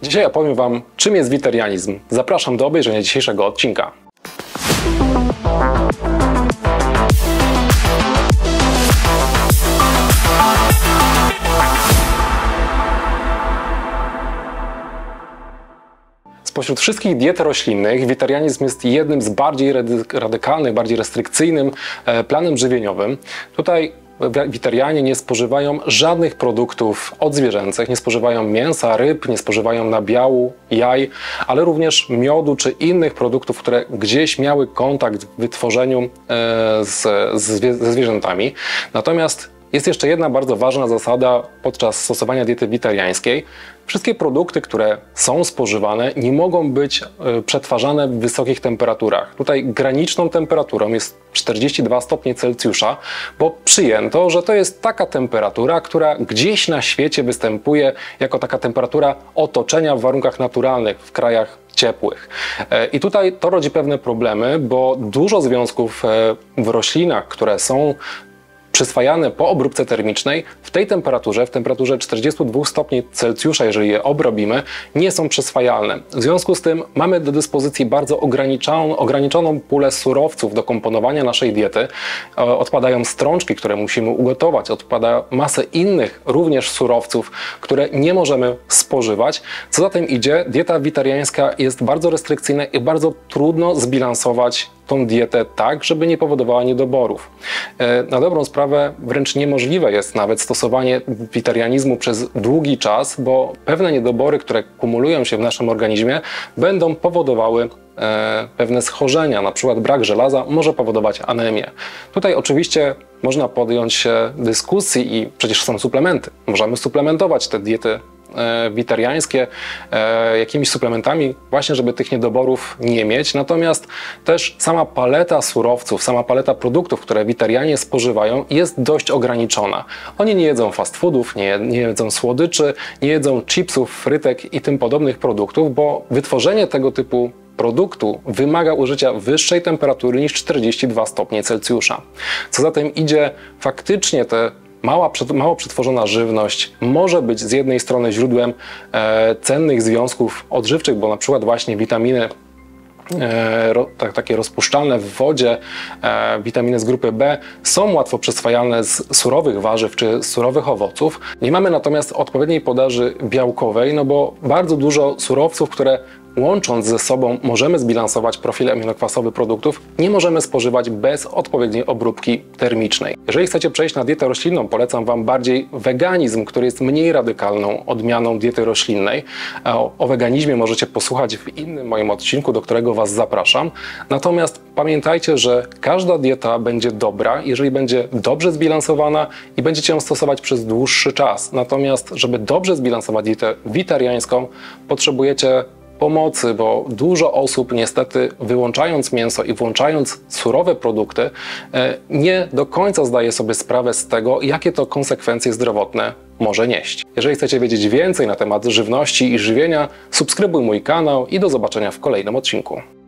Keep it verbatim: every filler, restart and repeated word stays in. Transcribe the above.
Dzisiaj opowiem Wam, czym jest witarianizm. Zapraszam do obejrzenia dzisiejszego odcinka. Spośród wszystkich diet roślinnych witarianizm jest jednym z bardziej radykalnych, bardziej restrykcyjnym planem żywieniowym. Tutaj witarianie nie spożywają żadnych produktów odzwierzęcych, nie spożywają mięsa, ryb, nie spożywają nabiału, jaj, ale również miodu czy innych produktów, które gdzieś miały kontakt w wytworzeniu z, z, ze zwierzętami. Natomiast jest jeszcze jedna bardzo ważna zasada podczas stosowania diety witariańskiej. Wszystkie produkty, które są spożywane, nie mogą być przetwarzane w wysokich temperaturach. Tutaj graniczną temperaturą jest czterdzieści dwa stopnie Celsjusza, bo przyjęto, że to jest taka temperatura, która gdzieś na świecie występuje jako taka temperatura otoczenia w warunkach naturalnych, w krajach ciepłych. I tutaj to rodzi pewne problemy, bo dużo związków w roślinach, które są przyswajane po obróbce termicznej, w tej temperaturze, w temperaturze czterdziestu dwóch stopni Celsjusza, jeżeli je obrobimy, nie są przyswajalne. W związku z tym mamy do dyspozycji bardzo ograniczoną, ograniczoną pulę surowców do komponowania naszej diety. Odpadają strączki, które musimy ugotować, odpada masę innych również surowców, które nie możemy spożywać. Co za tym idzie, dieta witariańska jest bardzo restrykcyjna i bardzo trudno zbilansować tą dietę tak, żeby nie powodowała niedoborów. Na dobrą sprawę wręcz niemożliwe jest nawet stosowanie witarianizmu przez długi czas, bo pewne niedobory, które kumulują się w naszym organizmie, będą powodowały e, pewne schorzenia, na przykład brak żelaza może powodować anemię. Tutaj oczywiście można podjąć się dyskusji i przecież są suplementy. Możemy suplementować te diety witariańskie e, jakimiś suplementami właśnie, żeby tych niedoborów nie mieć. Natomiast też sama paleta surowców, sama paleta produktów, które witarianie spożywają, jest dość ograniczona. Oni nie jedzą fast foodów, nie, nie jedzą słodyczy, nie jedzą chipsów, frytek i tym podobnych produktów, bo wytworzenie tego typu produktu wymaga użycia wyższej temperatury niż czterdzieści dwa stopnie Celsjusza. Co za tym idzie, faktycznie te Mała, mało przetworzona żywność może być z jednej strony źródłem e, cennych związków odżywczych, bo na przykład właśnie witaminy e, ro, tak, takie rozpuszczalne w wodzie, e, witaminy z grupy B są łatwo przyswajalne z surowych warzyw czy surowych owoców. Nie mamy natomiast odpowiedniej podaży białkowej, no bo bardzo dużo surowców, które łącząc ze sobą możemy zbilansować profil aminokwasowy produktów, nie możemy spożywać bez odpowiedniej obróbki termicznej. Jeżeli chcecie przejść na dietę roślinną, polecam Wam bardziej weganizm, który jest mniej radykalną odmianą diety roślinnej. O, o weganizmie możecie posłuchać w innym moim odcinku, do którego Was zapraszam. Natomiast pamiętajcie, że każda dieta będzie dobra, jeżeli będzie dobrze zbilansowana i będziecie ją stosować przez dłuższy czas. Natomiast, żeby dobrze zbilansować dietę witariańską, potrzebujecie pomocy, bo dużo osób niestety wyłączając mięso i włączając surowe produkty nie do końca zdaje sobie sprawę z tego, jakie to konsekwencje zdrowotne może nieść. Jeżeli chcecie wiedzieć więcej na temat żywności i żywienia, subskrybuj mój kanał i do zobaczenia w kolejnym odcinku.